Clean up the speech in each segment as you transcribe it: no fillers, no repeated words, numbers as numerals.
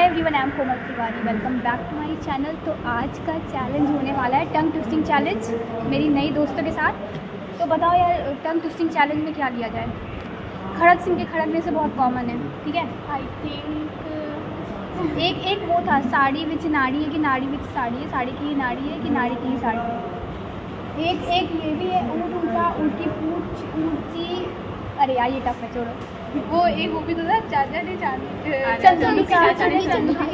Everyone, I am Komal Tiwari. Welcome back to my channel. तो आज का चैलेंज होने वाला है टंग ट्विस्टिंग चैलेंज मेरी नई दोस्तों के साथ। तो बताओ यार, टंग ट्विस्टिंग चैलेंज में क्या किया जाए? खड़क सिंह के खड़कने से बहुत कॉमन है, ठीक है। आई थिंक एक वो था, साड़ी विच नाड़ी है कि नाड़ी विच साड़ी है, साड़ी की नाड़ी है कि नाड़ी की साड़ी है। एक ये भी है, ऊँट ऊँचा, ऊँट की पूँछ ऊँची। अरे यार ये टफ है, छोड़ो। वो भी तो था, चाचा ने चांदी चांदी की चमचे से चौक में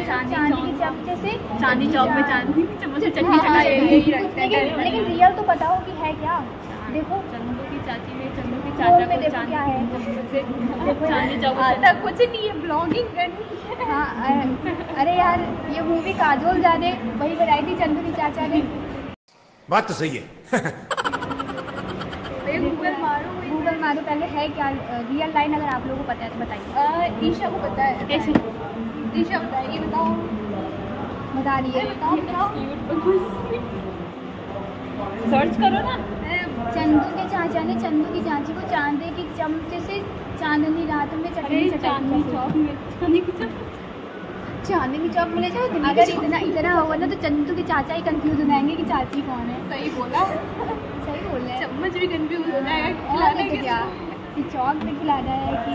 चांदी की चम्मच से चटनी चटाई, यही रखते हैं। लेकिन रियल तो बताओ कि है क्या? देखो चंदू की चाची में चंदू की चाचा चाचा को चांदी क्या है चांदी चौक आता कुछ नहीं है, ब्लॉगिंग करनी है। हाँ अरे यार, ये मूवी काजोल जाने वही बनाई थी चंदू की चाचा ने। बात तो सही है। गूगल मारो पहले, है क्या रियल लाइन? अगर आप लोगों को पता है तो बताइए। ईशा को पता है। कैसे? ईशा बताएगी, बताओ। बता रही है, बताओ। सर्च करो ना। चंदू के चाचा ने चंदू की चाची को चांदी की चमचे से चांदनी रात में चटनी चांदनी चौक में ले जाओ। अगर इतना होगा ना तो चंदू के चाचा ही कंफ्यूज हो जाएंगे कि चाची कौन है। सही बोला, सही बोल रहे हैं। चम्मच भी कंफ्यूज हो जाएगा। और तो क्या कि चौक पे खिलाना है कि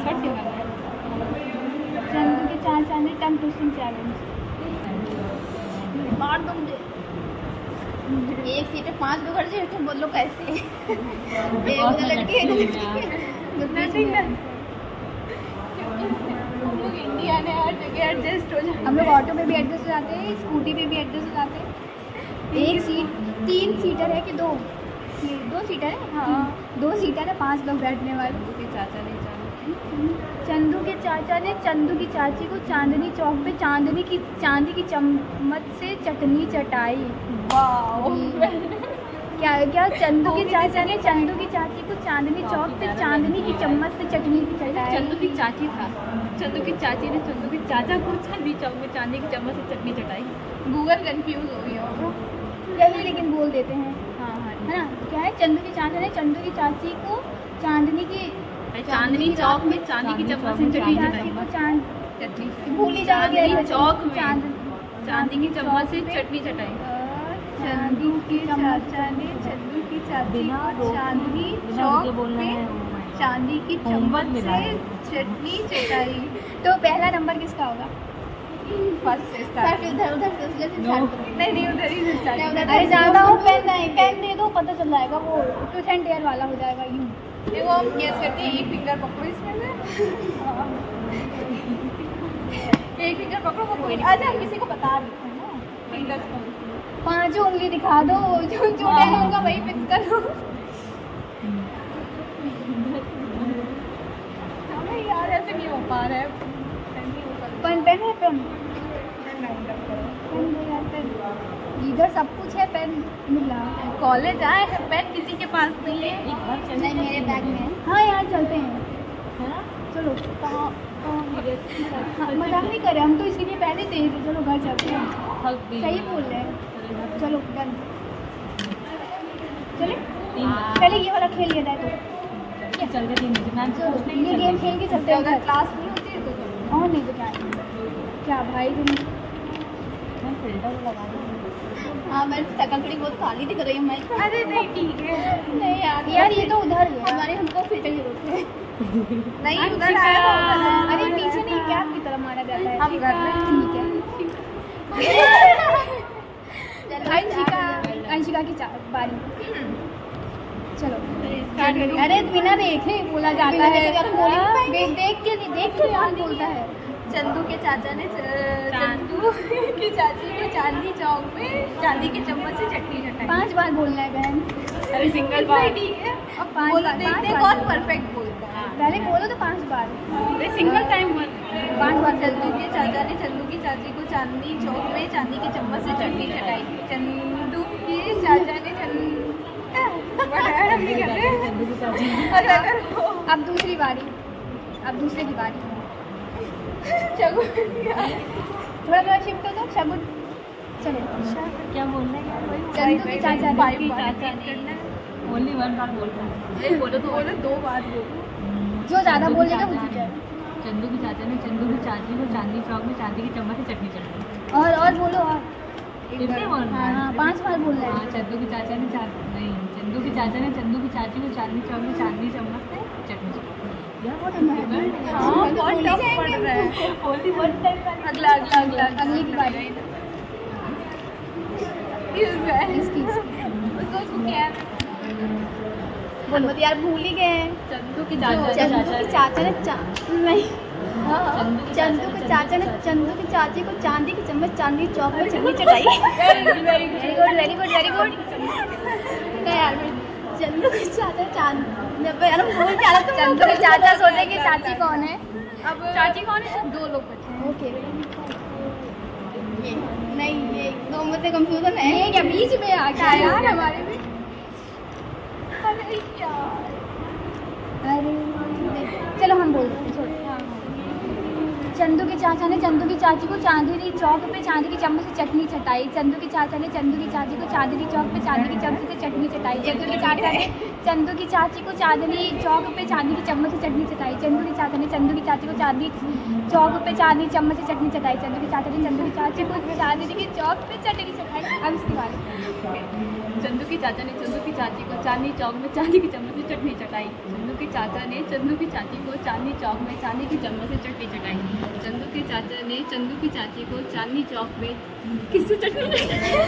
चंदू के चाचा ने टंग ट्विस्टिंग चैलेंज मार दो मुझे। एक सीट है, 5 लोग खड़े हैं, तुम बोलो कैसे? एक लड़की इंडिया ने हर जगह एडजस्ट हो जाए। हम लोग ऑटो पे भी एडजस्ट हो जाते हैं, स्कूटी पे भी एडजस्ट हो जाते हैं। एक सीट 3 सीटर है कि 2 सीटर है? हाँ 2 सीटर है, 5 लोग बैठने वाले। चंदू के चाचा ने चंदू की चाची को चांदनी चौक पे चांदी की चम्मच से चटनी चटाई। क्या चंदू के चाचा ने चंदू की चाची को चांदनी चौक पे चांदनी की चम्मच से चटनी चटाई। चंदू की चाची था, चंदू की चाची ने चंदू की चाचा को चांदी चौक में चांदी की चम्मच से चटनी चटाई। गूगल कंफ्यूज हो गया होगा यही, लेकिन बोल देते हैं। हाँ है ना? क्या है? चंदू की चाचा ने चंदू की चाची को चांदनी चौक में चांदी की चम्मच से चटनी चटाई। भूली जाओगे चौक में चांदी की चम्मच से चटनी चटाई। चंदू के चाचा ने चंदू की चाची को चांदनी चौक पे चांदी की चम्मच से चटनी चटाई। तो पहला नंबर किसका होगा? फर्स्ट से स्टार्ट। उधर से नहीं, उधर ही से स्टार्ट। अरे ज़्यादा हो, पेन दे दो, पता चल जाएगा। वो ट्रूथ एंड डेयर वाला हो जाएगा। यूँ देखो, हम गेस करते हैं। एक फिंगर पकड़ो इसमें से। एक फिंगर पकड़ो, अच्छा किसी को बता देते हैं ना फिंगर्स को। 5 उंगली दिखा दो, जो डेयर होगा वही फिक्स करो। हमें यार ऐसे नहीं हो पा रहा है। पेन है, पेन इधर सब कुछ है, पेन मिला। कॉलेज आए हैं, पेन किसी के पास नहीं है। नहीं, मेरे बैग में है। हाँ यार चलते हैं, चलो। मजाक नहीं कर रहे हम तो, इसीलिए पहले तेज थे। चलो घर चलते हैं। सही बोल रहे हैं, चलो डन। चले पहले ये वाला खेल लिया जाए तो चल गए। ये गेम खेल के चलते हैं। अगर क्लास नहीं होती है तो और नहीं तो क्या भाई तुम फिल्टर लगा दो। हाँ, मैं शक्ल थोड़ी बहुत काली दिख रही हूँ मैं। अरे नहीं, ठीक है। नहीं यार ये तो उधर है। हमारे हमको फिल्टर की जरूरत है। नहीं उधर आया। अरे पीछे नहीं, क्या की तरफ मारा जाता है? हम कर रहे हैं, ठीक है। अंशिका की बारी। चलो अरे बिना देखे बोला जाता है। देख के कौन बोलता है? चंदू के चाचा ने चंदू की चाची को चांदी चौक में चांदी की चम्मच से चटनी चटाई। 5 बार बोलना है बहन। अरे सिंगल बार ठीक है। अब 5 बार देखते हैं कौन परफेक्ट बोलता है। पहले बोलो तो 5 बार। सिंगल टाइम 5 बार। चंदू के चाचा ने चंदू की चाची को चांदी चौक में चांदी की चम्मच से चटनी चटाई। चंदू के चाचा ने अब दूसरी बारी, अब दूसरे की बारी। थोड़ा शिफ्ट हो दो। शगुन चलो। क्या बोलना है? चंदू के चाचा ने ओनली 1 बार बोल रहा है। बोलो तो बोलो, 2 बार बोलो। जो ज़्यादा बोलेगा वो जीत जाएगा। चंदू की चाचा ने चंदू की चाची को चांदनी चौक में चांदी की चम्मच से चटनी चटाई। और बोलो और फिर से बोलना है। हाँ 5 बार बोलना है। हाँ, चंदू की चाचा ने नहीं, चंदू की चाचा ने चंदू की चाची को चांदनी चौक में चांदनी चम्मच से चटनी चटाई। यार बहुत difficult है। हाँ, बहुत टफ पड़ रहा है। होली बहुत टाइम। अगला अगली की बारी इसकी उसको क्या है? बोलो यार, भूल ही गए हैं। चंदू की चाचा ने नहीं, चंदू के चाचा ने चंदू की चाची को चांदी की चम्मच चांदी चौक में चटनी चटाई। Very good. यार चंदू के चाचा चंदू के चाचा सोचे कि चाची कौन है। अब चाची कौन है? 2 लोग बचे। ओके, नहीं, ये 2 में कंफ्यूजन है। ये क्या बीच में आ गया यार हमारे में। अरे यार, अरे चलो हम बोल देते हैं, छोड़ो। चंदू के चाचा ने चंदू की चाची को चांदनी चौक पे चांदी की चम्मच से चटनी चटाई। चंदू के चाचा ने चंदू की चाची को चांदनी चौक पे चांदी की चम्मच से चटनी चटाई। चंदू के चाचा ने चंदू की चाची को चांदनी चौक पे चांदी की चम्मच से चटनी चटाई। चंदू के चाचा ने चंदू की चाची को चांदी चौक पे चांदी चम्मच से चटनी चटाई। चंदू के चाचा ने चंदू की चाची को चांदनी की चौक पे चटनी चटाई। अब इसके बाद चंदू की चाचा ने चंदू की चाची को चांदनी चौक में चांदी की चम्मच से चटनी चटाई। चंदू के चाचा ने चंदू की चाची को चांदनी चौक में चांदी की चम्मच से चटनी चटाई। चंदू के चाचा ने चंदू की चाची को चांदनी चौक में किससे चटनी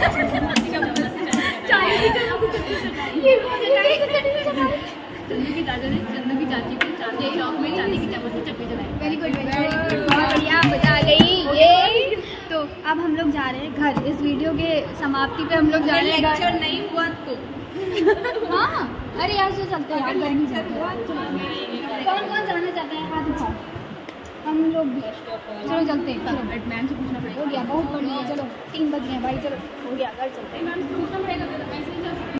चंदू के चाचा ने चंदू की चाची को चांदनी चौक में चांदी की चम्मच से चटनी चटाई। वेरी गुड, बहुत बढ़िया, मजा आ गई ये। तो अब हम लोग जा रहे हैं घर। इस वीडियो के समाप्ति पे हम लोग जा रहे हैं घर। लेक्चर नहीं हुआ तो हाँ, अरे यार से चलते हैं, गर्मी कौन कौन जाना चाहता है? हाथ उठाओ। हम लोग भी चलो चलते हैं। चलो मैम से पूछना पड़ेगा। हो गया, बहुत बढ़िया। चलो 3 बज गए भाई, चलो हो गया, घर चलते हैं।